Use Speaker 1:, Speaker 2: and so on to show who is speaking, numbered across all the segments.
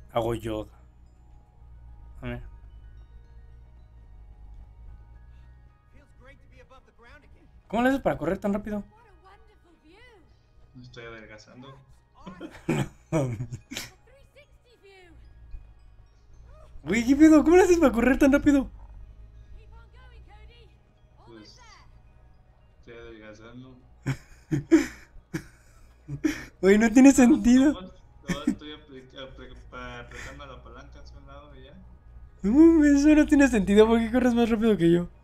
Speaker 1: Hago yoga. A ver. ¿Cómo le haces para correr tan rápido?
Speaker 2: No estoy adelgazando.
Speaker 1: Güey, ¿qué pedo? ¿Cómo le haces para correr tan rápido?
Speaker 2: Pues estoy adelgazando.
Speaker 1: Güey, no tiene
Speaker 2: No, pues
Speaker 1: sentido.
Speaker 2: nomás estoy apretando la palanca hacia un lado y ya.
Speaker 1: No mames, eso no tiene sentido. ¿Por qué corres más rápido que yo?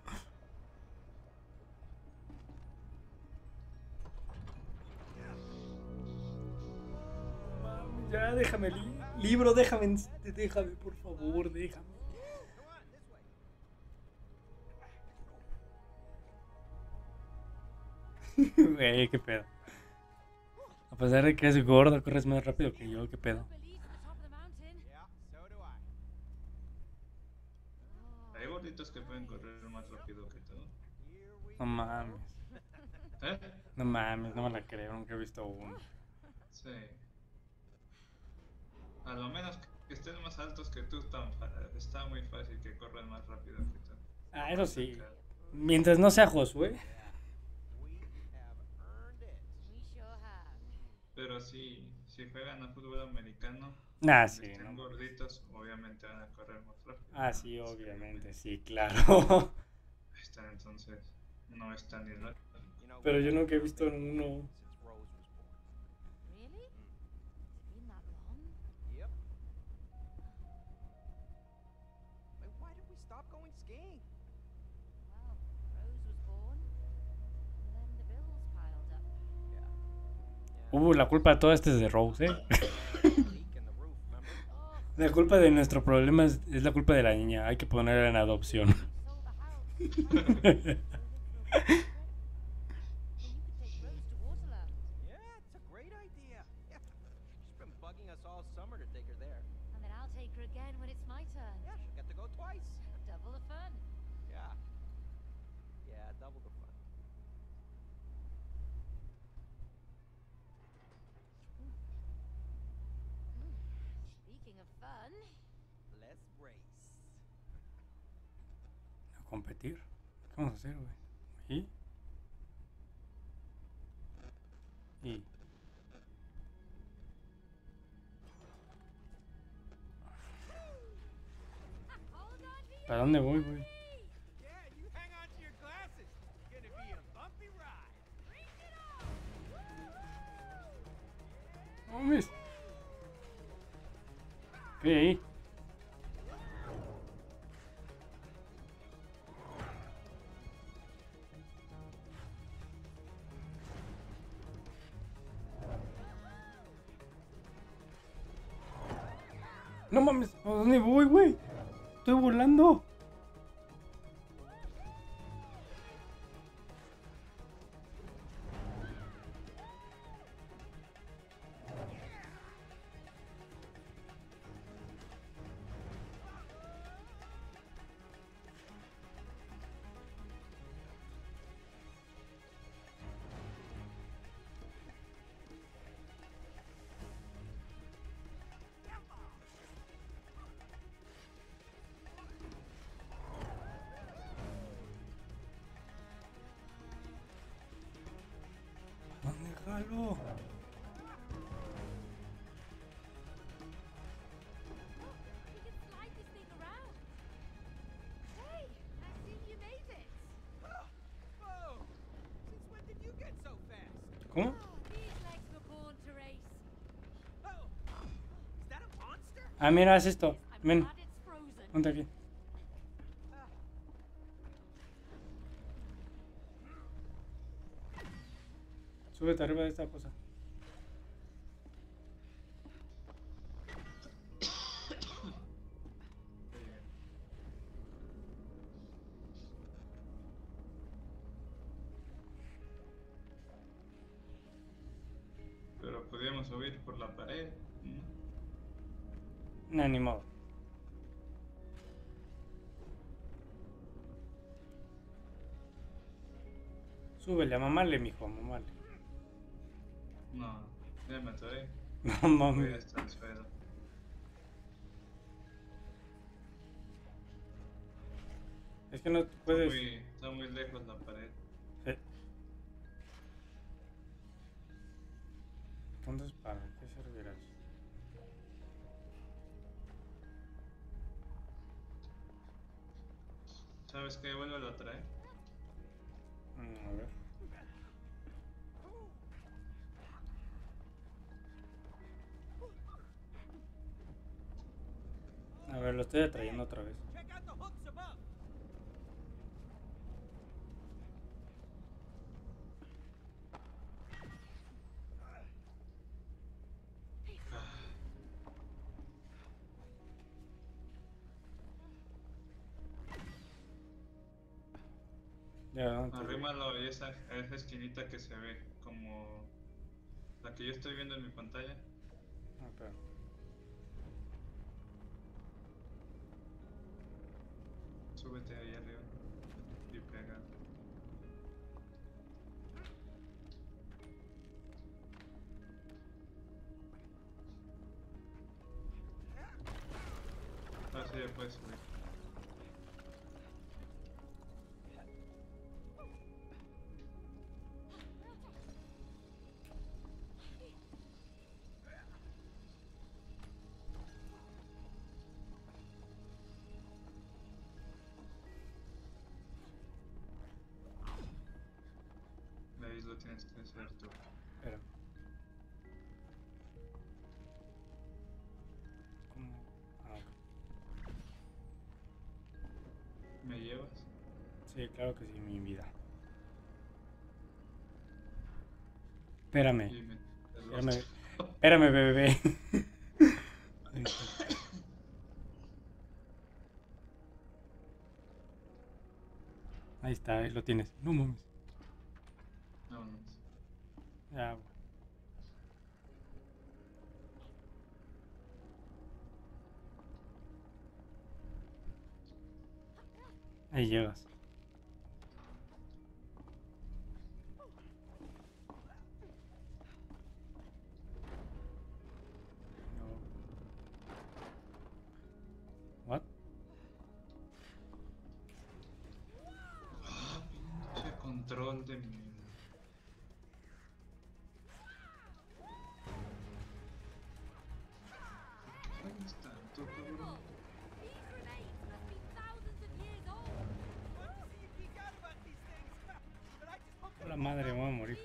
Speaker 1: Mami, ya, déjame. Libro, déjame. Déjame, por favor, déjame. Güey, qué pedo. A pesar de que eres gordo, corres más rápido que yo, qué pedo.
Speaker 2: Hay gorditos que pueden correr más rápido que tú.
Speaker 1: No mames.
Speaker 2: ¿Eh?
Speaker 1: No mames, no me la creo, nunca he visto uno.
Speaker 2: Sí. A lo menos que estén más altos que tú, está muy fácil que corran más rápido que tú.
Speaker 1: Ah,
Speaker 2: O
Speaker 1: eso
Speaker 2: más
Speaker 1: sí.
Speaker 2: cerca.
Speaker 1: Mientras no sea Josué.
Speaker 2: Pero si juegan a fútbol americano,
Speaker 1: Ah,
Speaker 2: donde
Speaker 1: sí,
Speaker 2: estén
Speaker 1: no.
Speaker 2: gorditos, obviamente van a correr más rápido.
Speaker 1: Ah, sí, obviamente, sí, claro.
Speaker 2: Ahí está, entonces no es tan ilógico.
Speaker 1: Pero yo nunca he visto uno. La culpa de todo esto es de Rose, ¿eh? La culpa de nuestro problema es la culpa de la niña. Hay que ponerla en adopción. A competir. ¿Qué vamos a hacer, güey? ¿Y? ¿Y? ¿Para dónde voy, güey? No mames. ¿Qué hay ahí? No mames, ¿a dónde voy, güey? Estoy volando. ¿Dónde jalo? ¿Cómo? Ah, mira, haz esto. Ven, ponte aquí. Súbete arriba de esta cosa.
Speaker 2: Pero podríamos subir por la pared.
Speaker 1: No, ni modo. Súbele, a mamale, mijo, a mamale.
Speaker 2: No, ya me atoré.
Speaker 1: No
Speaker 2: Voy
Speaker 1: mames.
Speaker 2: hasta el suelo.
Speaker 1: Es que no puedes...
Speaker 2: Está muy lejos la pared.
Speaker 1: Sí. Entonces, ¿para qué servirá eso?
Speaker 2: ¿Sabes qué? Vuelve a traer.
Speaker 1: A ver. A ver, lo estoy atrayendo otra vez. Ya, ¿dónde te llevo?
Speaker 2: Arrímalo y esa esquinita que se ve como la que yo estoy viendo en mi pantalla.
Speaker 1: Ah, espera.
Speaker 2: Súbete ahí arriba y pega. Ah, sí, ya puedes subir. De ahí lo tienes que hacer tú.
Speaker 1: Espera. ¿Cómo? Ah, ok.
Speaker 2: ¿Me llevas?
Speaker 1: Sí, claro que sí, mi vida. Espérame.
Speaker 2: Y me...
Speaker 1: Espérame. Espérame, bebé. Ahí está. Ahí está, ahí lo tienes. No mames.
Speaker 2: Vámonos.
Speaker 1: Ya, güey. Ahí llegas. No. What?
Speaker 2: Ah, pinche control de mi... ¿Dónde está tu cabrón?
Speaker 1: La madre, me voy a morir.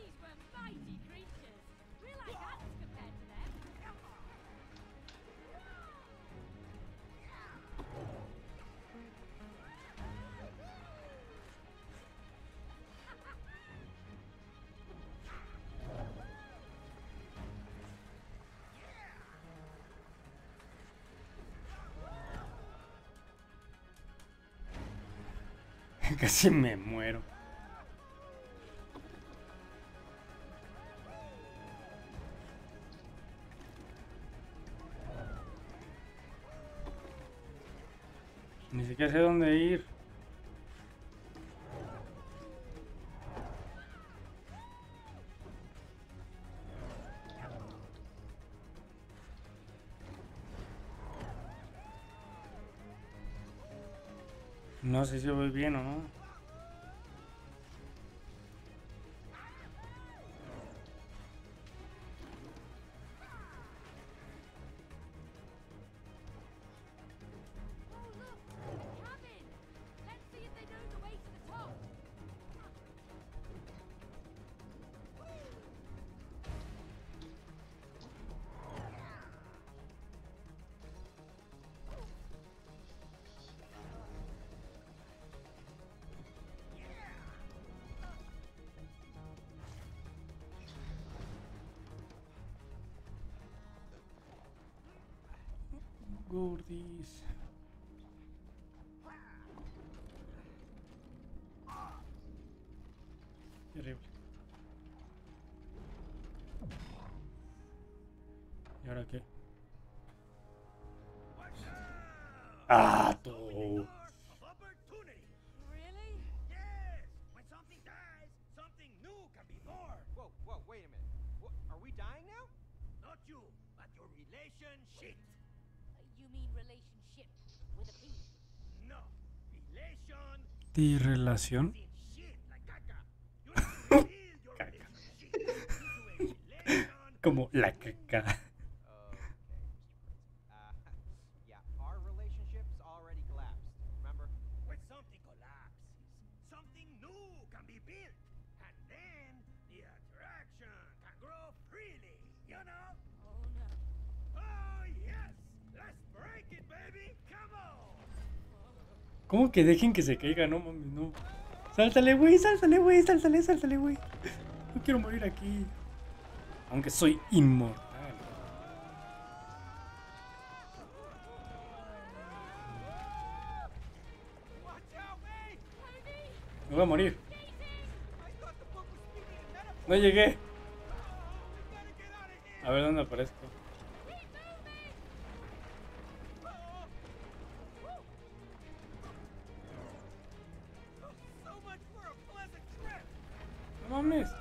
Speaker 1: Casi me muero. Ni siquiera sé dónde ir. No sé si voy bien o no. Gordis. Terrible. ¿Y ahora qué? Ah, tú.
Speaker 3: Really? Yes! When something dies, something new can be born.
Speaker 4: Whoa, whoa, wait a minute. What, are we dying now?
Speaker 3: Not you, but your relationship.
Speaker 5: You mean relationship with a P?
Speaker 3: No. Relation
Speaker 1: ¿Antirrelación?
Speaker 3: Shit, like caca. You need to heal your
Speaker 1: Caca.
Speaker 3: shit into a lesson.
Speaker 1: Como la caca.
Speaker 4: Okay, Mr. Prince. Yeah, our relationship's already collapsed. Remember?
Speaker 3: When something collapses, something new can be built. And then the attraction can grow freely, you know? Oh no. Oh yes! Let's break it, baby! Come on!
Speaker 1: ¿Cómo que dejen que se caiga? No mames, no. Sáltale, güey, sáltale, güey, sáltale, sáltale, güey. No quiero morir aquí. Aunque soy inmortal.
Speaker 4: Watch out, wait!
Speaker 1: Me voy a morir.
Speaker 4: I thought the book was speaking in metaphors.
Speaker 1: No llegué.
Speaker 4: We gotta get out of here.
Speaker 1: A ver dónde aparezco.
Speaker 4: So much for a pleasant trip.
Speaker 1: No mames.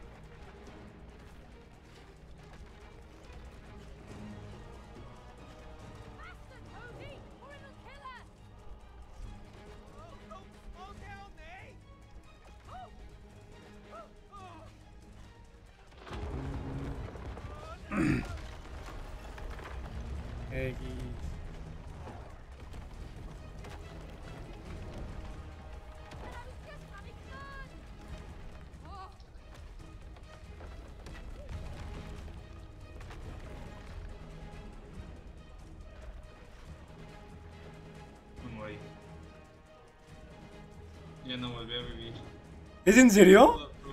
Speaker 4: Slow down, Nate.
Speaker 1: X.
Speaker 2: Me morí. Ya no volví a vivir.
Speaker 1: ¿Es en serio?
Speaker 2: Todo tú.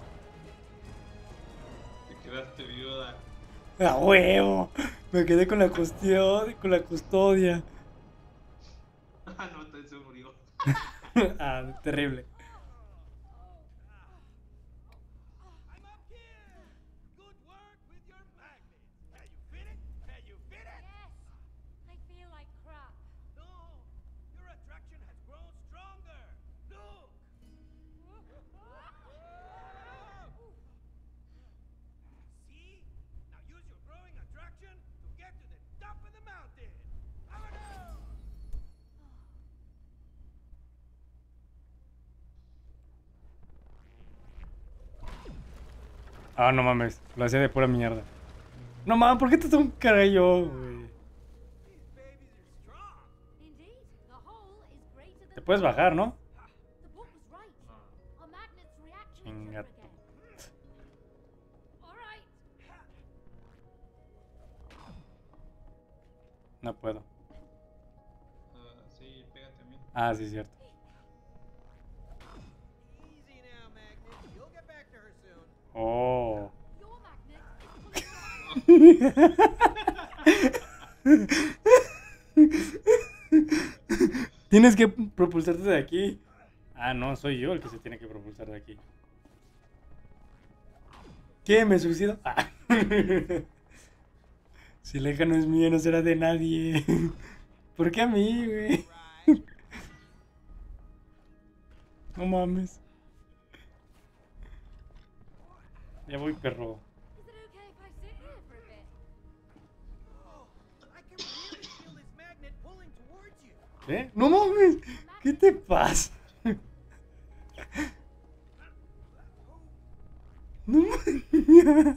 Speaker 2: Te quedaste viuda.
Speaker 1: ¡A huevo! Me quedé con la custodia.
Speaker 2: Ah, no, te se murió.
Speaker 1: Ah, terrible.
Speaker 3: I'm up here! Good work with your magnet. Can you fit it? Can you fit it?
Speaker 5: Yes, I feel like crap.
Speaker 3: No! Your attraction has grown stronger! Look! See? Now use your growing attraction to get to the top of the mountain! ¡Vámonos!
Speaker 1: Ah, no mames. Lo hacía de pura mierda. No mames, ¿por qué te tengo un carayo, güey?
Speaker 3: These babies are strong!
Speaker 5: Indeed, the whole is greater than
Speaker 1: Te puedes bajar, ¿no?
Speaker 5: the book was right. Our magnet's reaction
Speaker 1: Chinga
Speaker 5: again. All right.
Speaker 1: No puedo.
Speaker 2: Sí, pégate a mí.
Speaker 1: Ah, sí, es cierto.
Speaker 4: Easy now, Magnet. You'll get back to her soon.
Speaker 1: Oh.
Speaker 5: Your magnet is fully
Speaker 1: Tienes que propulsarte de aquí. Ah, no, soy yo el que se tiene que propulsar de aquí. ¿Qué? ¿Me suicido? Ah. Si la hija no es mía, no será de nadie. ¿Por qué a mí, güey?
Speaker 4: Right.
Speaker 1: No mames. Ya voy, perro.
Speaker 5: Is it okay if I sit here for a bit?
Speaker 4: Oh, I can really feel this magnet pulling towards you.
Speaker 1: ¿Eh? No mames. ¿Qué te pasa? No mames.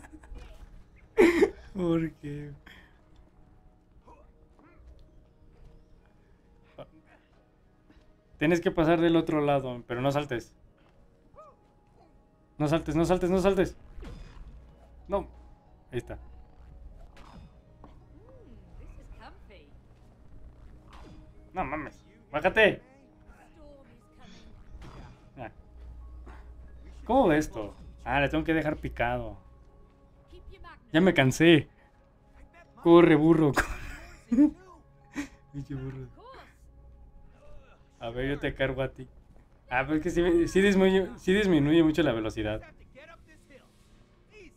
Speaker 1: ¿Por qué? Tienes que pasar del otro lado, pero no saltes. No saltes, no saltes, no saltes. No. Ahí está.
Speaker 5: This is comfy.
Speaker 1: No mames. Bájate.
Speaker 5: Storm is coming.
Speaker 1: Ah. ¿Cómo ve esto? Ah, le tengo que dejar picado.
Speaker 5: Keep your magnet.
Speaker 1: Ya me cansé. Corre, burro. corre. Pinche burro.
Speaker 5: Of course.
Speaker 1: A ver, yo te cargo a ti. Ah, pero es que sí disminuye mucho la velocidad.
Speaker 3: Have to get up this hill. Easy.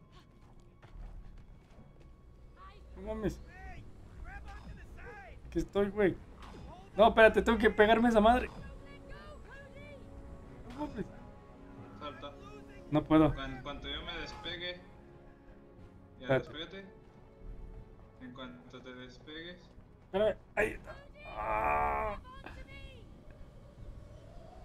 Speaker 1: No mames.
Speaker 3: Hey, grab onto the side.
Speaker 1: Aquí estoy, güey. No, espérate, tengo que pegarme a esa madre. No mames.
Speaker 2: Salta.
Speaker 1: No puedo.
Speaker 2: En cuanto yo me despegue. Ya,
Speaker 1: Espérate.
Speaker 2: despégate. En cuanto te despegues.
Speaker 1: Espérame. Ahí está. Ah.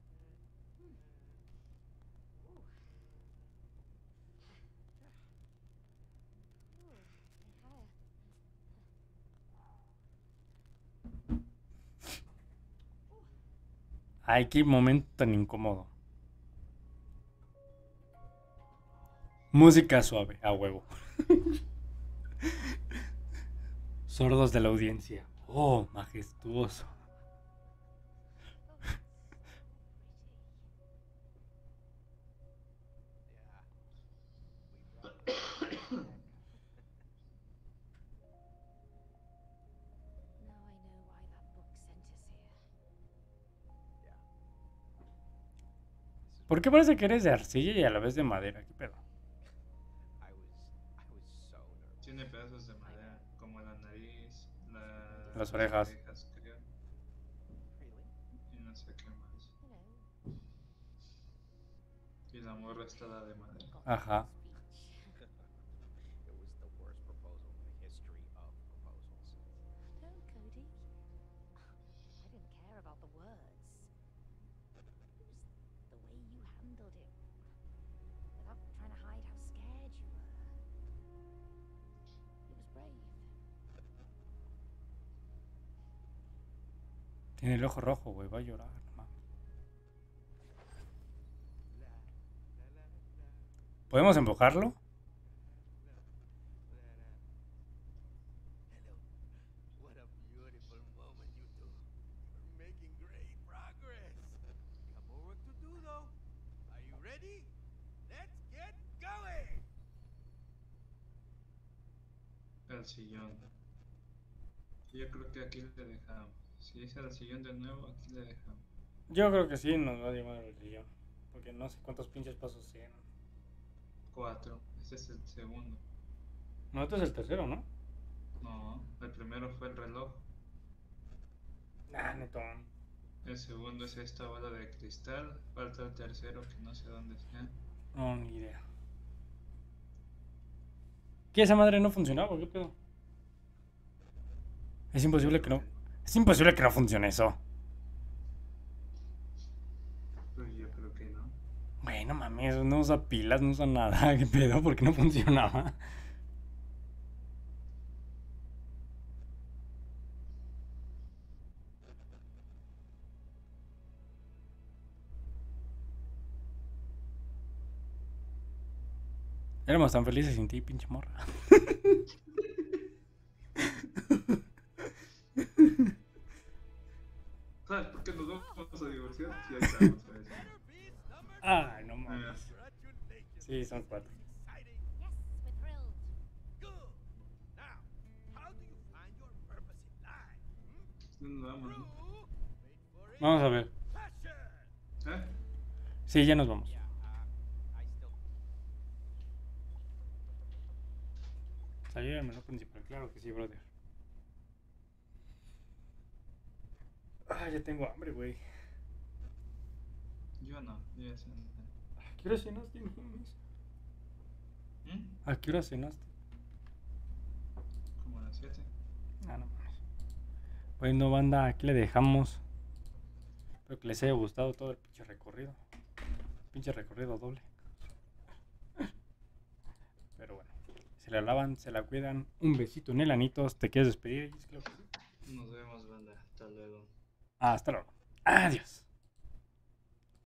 Speaker 1: Ay, qué momento tan incómodo. Música suave, a huevo. Sordos de la audiencia. Oh, majestuoso.
Speaker 5: Now I know why that book sent us here.
Speaker 1: ¿Por qué parece que eres de arcilla y a la vez de madera? ¿Qué pedo?
Speaker 3: I was so nervous.
Speaker 2: Tiene pedazos de madera, como la nariz,
Speaker 1: Las orejas.
Speaker 2: creo,
Speaker 3: Really?
Speaker 2: y no sé qué más.
Speaker 5: Hello.
Speaker 2: Y la morra está la de madera.
Speaker 1: Ajá.
Speaker 5: Speech.
Speaker 3: It was the worst proposal in the history of proposals.
Speaker 5: No, Cody. I didn't care about the words. It was the way you handled it. Without trying to hide how scared you were. It was brave.
Speaker 1: Tiene el ojo rojo, güey. Va a llorar. No mames. ¿Podemos empujarlo?
Speaker 3: Hello. What a beautiful moment, you two. You're making great progress. You have more work to do, though. Are you ready? Let's get going.
Speaker 2: El sillón. Yo creo que aquí le dejamos. Si es el sillón de nuevo, aquí le dejamos.
Speaker 1: Yo creo que sí nos va a llevar el sillón. Porque no sé cuántos pinches pasos sean.
Speaker 2: 4. Este es el segundo.
Speaker 1: No, este es el tercero, ¿no?
Speaker 2: No, el primero fue el reloj.
Speaker 1: Ah, netón.
Speaker 2: El segundo es esta bola de cristal. Falta el tercero que no sé dónde sea.
Speaker 1: No, ni idea. ¿Qué? ¿Esa madre no funcionaba? ¿Qué pedo? Es imposible que no. Es imposible que no funcione eso.
Speaker 2: Pues yo creo que no.
Speaker 1: Güey, no mames, no usa pilas, no usa nada. ¿Qué pedo? ¿Por qué no funcionaba? Éramos tan felices sin ti, pinche morra.
Speaker 2: ¿Sabes por qué nos vamos a divorciar? Sí, ahí estamos a eso.
Speaker 3: Beast number
Speaker 1: Ay, no mames.
Speaker 3: Congratulations.
Speaker 1: Sí, son 4.
Speaker 3: Exciting.
Speaker 5: Yes, we're thrilled.
Speaker 3: Good. Now, how do you find your purpose in life?
Speaker 2: ¿Dónde vamos?
Speaker 3: True. Wait for it.
Speaker 1: Vamos a ver.
Speaker 3: Passion.
Speaker 2: ¿Eh?
Speaker 1: Sí, ya nos vamos.
Speaker 3: Yeah, I still.
Speaker 1: Salir al menú principal, claro que sí, brother. Ah, ya tengo hambre, güey.
Speaker 2: Yo no, yo ya sé.
Speaker 1: ¿A qué hora cenaste, no mames?
Speaker 2: ¿Mm?
Speaker 1: ¿A qué hora cenaste?
Speaker 2: Como a las 7.
Speaker 1: Ah, no mames. Bueno, banda, aquí le dejamos. Espero que les haya gustado todo el pinche recorrido. Pinche recorrido doble. Pero bueno, se la lavan, se la cuidan. Un besito en el anitos. ¿Te quieres despedir? Claro que sí.
Speaker 2: Nos vemos, banda. Hasta luego.
Speaker 1: Hasta luego. Adiós.